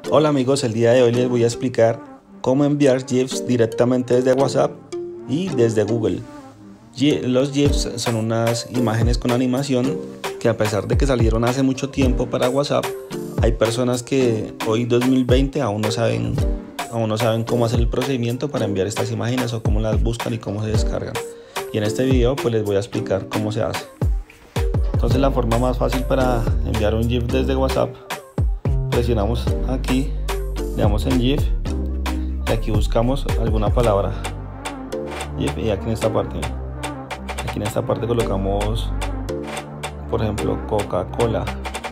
Hola amigos, el día de hoy les voy a explicar cómo enviar GIFs directamente desde WhatsApp y desde Google. Los GIFs son unas imágenes con animación que, a pesar de que salieron hace mucho tiempo para WhatsApp, hay personas que hoy 2020 aún no saben cómo hacer el procedimiento para enviar estas imágenes, o cómo las buscan y cómo se descargan. Y en este video pues les voy a explicar cómo se hace. Entonces, la forma más fácil para enviar un GIF desde WhatsApp: presionamos aquí, le damos en GIF y aquí buscamos alguna palabra GIF, y aquí en esta parte colocamos, por ejemplo, Coca-Cola,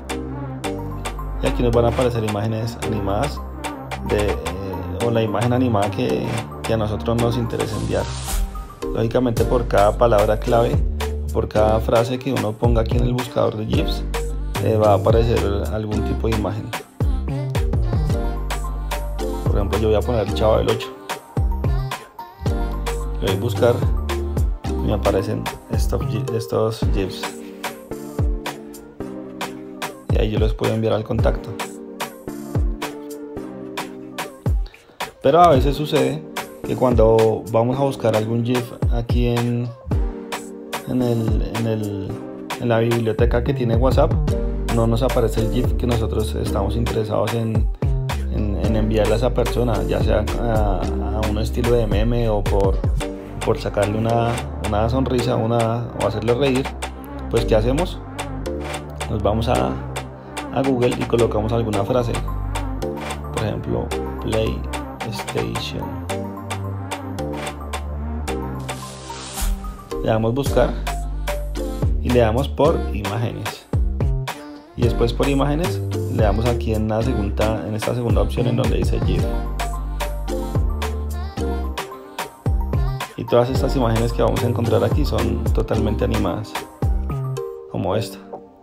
y aquí nos van a aparecer imágenes animadas o la imagen animada que a nosotros nos interesa enviar. Lógicamente, por cada palabra clave, por cada frase que uno ponga aquí en el buscador de GIFs, va a aparecer algún tipo de imagen. Por ejemplo, yo voy a poner el Chavo del 8, le voy a buscar y me aparecen estos GIFs, y ahí yo los puedo enviar al contacto. Pero a veces sucede que cuando vamos a buscar algún GIF aquí en la biblioteca que tiene WhatsApp, no nos aparece el GIF que nosotros estamos interesados en enviarle a esa persona, ya sea a un estilo de meme o por sacarle una sonrisa o hacerle reír. Pues, ¿qué hacemos? Nos vamos a Google y colocamos alguna frase, por ejemplo, PlayStation, le damos buscar y le damos por imágenes, y después por imágenes le damos aquí en esta segunda opción en donde dice GIF, y todas estas imágenes que vamos a encontrar aquí son totalmente animadas, como esta.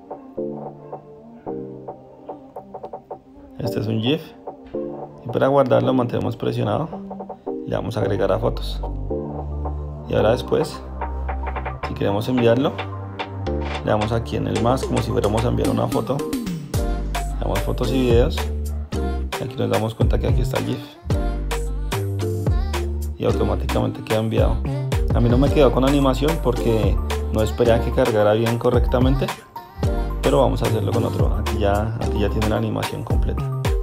Este es un GIF, y para guardarlo mantenemos presionado, le damos a agregar a fotos, y ahora después, si queremos enviarlo, le damos aquí en el más, como si fuéramos a enviar una foto, le damos fotos y videos, y aquí nos damos cuenta que aquí está el GIF y automáticamente queda enviado. A mí no me quedó con animación porque no esperé a que cargara bien correctamente, pero vamos a hacerlo con otro. Aquí ya tiene la animación completa.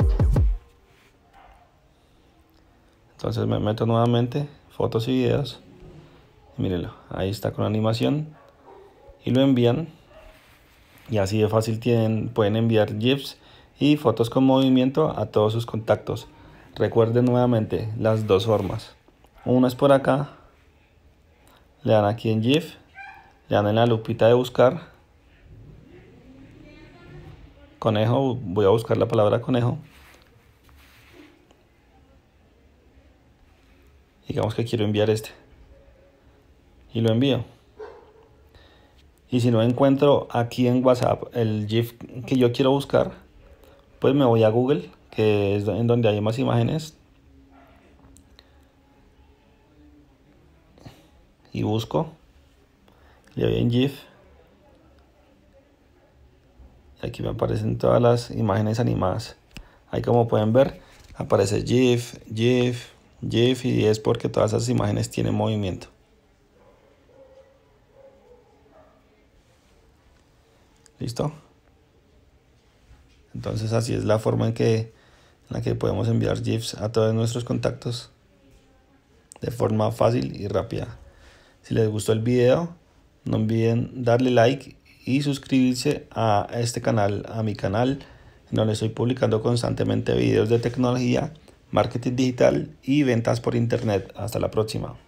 Entonces me meto nuevamente, fotos y videos, y mírenlo, ahí está con animación, y lo envían. Y así de fácil pueden enviar GIFs y fotos con movimiento a todos sus contactos. Recuerden nuevamente las dos formas. Una es por acá, le dan aquí en GIF, le dan en la lupita de buscar, conejo, voy a buscar la palabra conejo. Digamos que quiero enviar este, y lo envío. Y si no encuentro aquí en WhatsApp el GIF que yo quiero buscar, pues me voy a Google, que es en donde hay más imágenes, y busco, le doy en GIF, y aquí me aparecen todas las imágenes animadas. Ahí, como pueden ver, aparece GIF, GIF, GIF, y es porque todas esas imágenes tienen movimiento. ¿Listo? Entonces, así es la forma en la que podemos enviar GIFs a todos nuestros contactos de forma fácil y rápida. Si les gustó el video, no olviden darle like y suscribirse a este canal, a mi canal, en donde estoy publicando constantemente videos de tecnología, marketing digital y ventas por internet. Hasta la próxima.